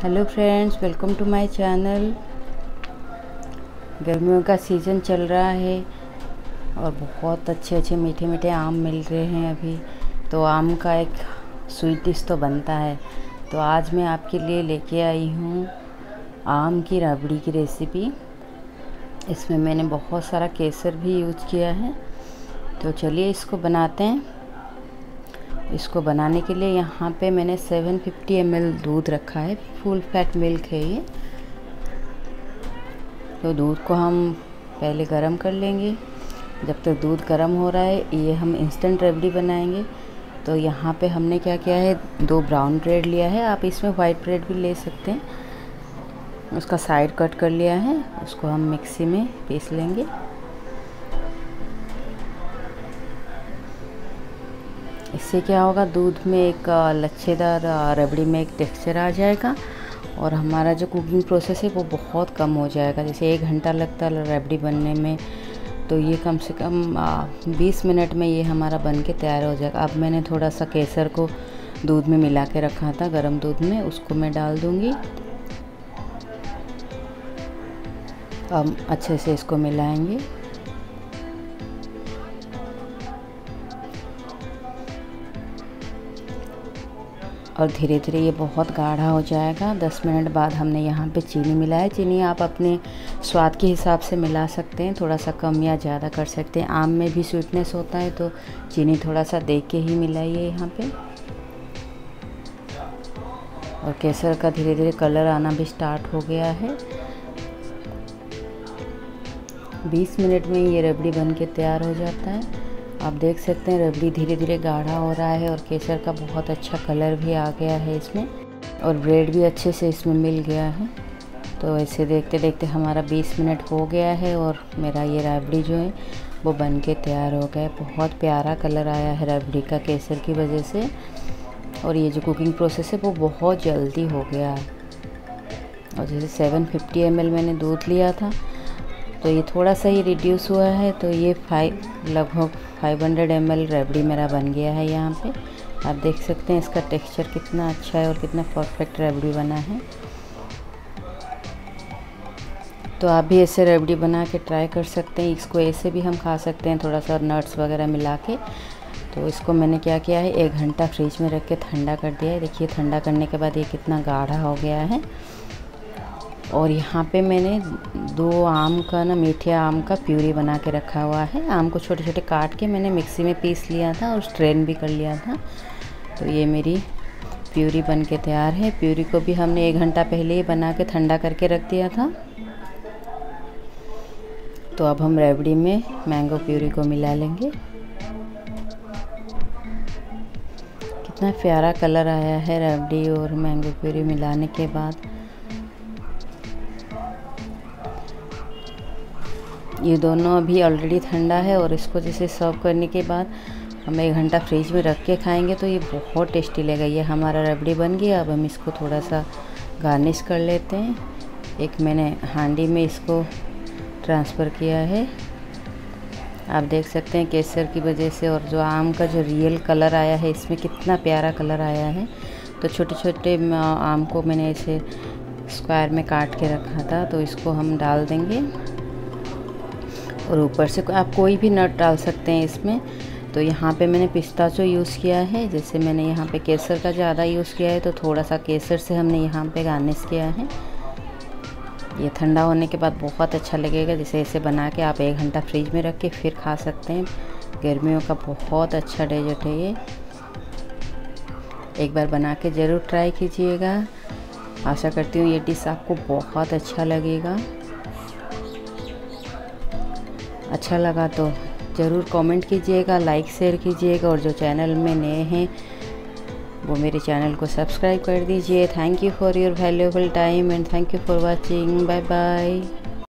Hello friends, welcome to my channel. गर्मियों का season चल रहा है और बहुत अच्छे अच्छे मीठे मीठे आम मिल रहे हैं अभी। तो आम का एक स्वीट डिश तो बनता है। तो आज मैं आपके लिए लेके आई हूँ आम की रबड़ी की रेसिपी। इसमें मैंने बहुत सारा केसर भी यूज़ किया है। तो चलिए इसको बनाते हैं। इसको बनाने के लिए यहाँ पे मैंने 750 ml दूध रखा है। फुल फैट मिल्क है ये। तो दूध को हम पहले गरम कर लेंगे। जब तक दूध गरम हो रहा है ये हम इंस्टेंट रबड़ी बनाएंगे। तो यहाँ पे हमने क्या किया है, 2 ब्राउन ब्रेड लिया है। आप इसमें वाइट ब्रेड भी ले सकते हैं। उसका साइड कट कर लिया है, उसको हम मिक्सी में पीस लेंगे। इससे क्या होगा, दूध में एक लच्छेदार रबड़ी में एक टेक्सचर आ जाएगा और हमारा जो कुकिंग प्रोसेस है वो बहुत कम हो जाएगा। जैसे 1 घंटा लगता है रबड़ी बनने में, तो ये कम से कम 20 मिनट में ये हमारा बन के तैयार हो जाएगा। अब मैंने थोड़ा सा केसर को दूध में मिला के रखा था, गर्म दूध में, उसको मैं डाल दूँगी। अब अच्छे से इसको मिलाएंगे। और धीरे धीरे ये बहुत गाढ़ा हो जाएगा। 10 मिनट बाद हमने यहाँ पे चीनी मिलाया। चीनी आप अपने स्वाद के हिसाब से मिला सकते हैं, थोड़ा सा कम या ज़्यादा कर सकते हैं। आम में भी स्वीटनेस होता है तो चीनी थोड़ा सा देख के ही मिलाइए यहाँ पे। और केसर का धीरे धीरे कलर आना भी स्टार्ट हो गया है। 20 मिनट में ये रबड़ी बन के तैयार हो जाता है। आप देख सकते हैं रबड़ी धीरे धीरे गाढ़ा हो रहा है और केसर का बहुत अच्छा कलर भी आ गया है इसमें, और ब्रेड भी अच्छे से इसमें मिल गया है। तो ऐसे देखते देखते हमारा 20 मिनट हो गया है और मेरा ये रबड़ी जो है वो बन के तैयार हो गया है। बहुत प्यारा कलर आया है रबड़ी का केसर की वजह से। और ये जो कुकिंग प्रोसेस है वो बहुत जल्दी हो गया है। और जैसे 750 ml मैंने दूध लिया था तो ये थोड़ा सा ही रिड्यूस हुआ है। तो ये लगभग 500 ml रबड़ी मेरा बन गया है यहाँ पे। आप देख सकते हैं इसका टेक्सचर कितना अच्छा है और कितना परफेक्ट रबड़ी बना है। तो आप भी ऐसे रबड़ी बना के ट्राई कर सकते हैं। इसको ऐसे भी हम खा सकते हैं, थोड़ा सा नट्स वगैरह मिला के। तो इसको मैंने क्या किया है, 1 घंटा फ्रिज में रख के ठंडा कर दिया है। देखिए ठंडा करने के बाद ये कितना गाढ़ा हो गया है। और यहाँ पे मैंने 2 आम का मीठे आम का प्यूरी बना के रखा हुआ है। आम को छोटे छोटे काट के मैंने मिक्सी में पीस लिया था और स्ट्रेन भी कर लिया था। तो ये मेरी प्यूरी बन के तैयार है। प्यूरी को भी हमने 1 घंटा पहले ही बना के ठंडा करके रख दिया था। तो अब हम रबड़ी में मैंगो प्यूरी को मिला लेंगे। कितना प्यारा कलर आया है रबड़ी और मैंगो प्यूरी मिलाने के बाद। ये दोनों अभी ऑलरेडी ठंडा है और इसको जैसे सर्व करने के बाद हम 1 घंटा फ्रिज में रख के खाएंगे तो ये बहुत टेस्टी लगेगा। ये हमारा रबड़ी बन गया। अब हम इसको थोड़ा सा गार्निश कर लेते हैं। एक मैंने हांडी में इसको ट्रांसफ़र किया है। आप देख सकते हैं केसर की वजह से और जो आम का जो रियल कलर आया है इसमें कितना प्यारा कलर आया है। तो छोटे छोटे आम को मैंने ऐसे स्क्वायर में काट के रखा था, तो इसको हम डाल देंगे। और ऊपर से आप कोई भी नट डाल सकते हैं इसमें। तो यहाँ पे मैंने पिस्ताचो यूज़ किया है। जैसे मैंने यहाँ पे केसर का ज़्यादा यूज़ किया है तो थोड़ा सा केसर से हमने यहाँ पे गार्निश किया है। ये ठंडा होने के बाद बहुत अच्छा लगेगा। जैसे ऐसे बना के आप 1 घंटा फ्रिज में रख के फिर खा सकते हैं। गर्मियों का बहुत अच्छा डेजर्ट है ये। एक बार बना के ज़रूर ट्राई कीजिएगा। आशा करती हूँ ये डिश आपको बहुत अच्छा लगेगा। अच्छा लगा तो ज़रूर कमेंट कीजिएगा, लाइक शेयर कीजिएगा। और जो चैनल में नए हैं वो मेरे चैनल को सब्सक्राइब कर दीजिए। Thank you for your valuable time and thank you for watching. Bye bye.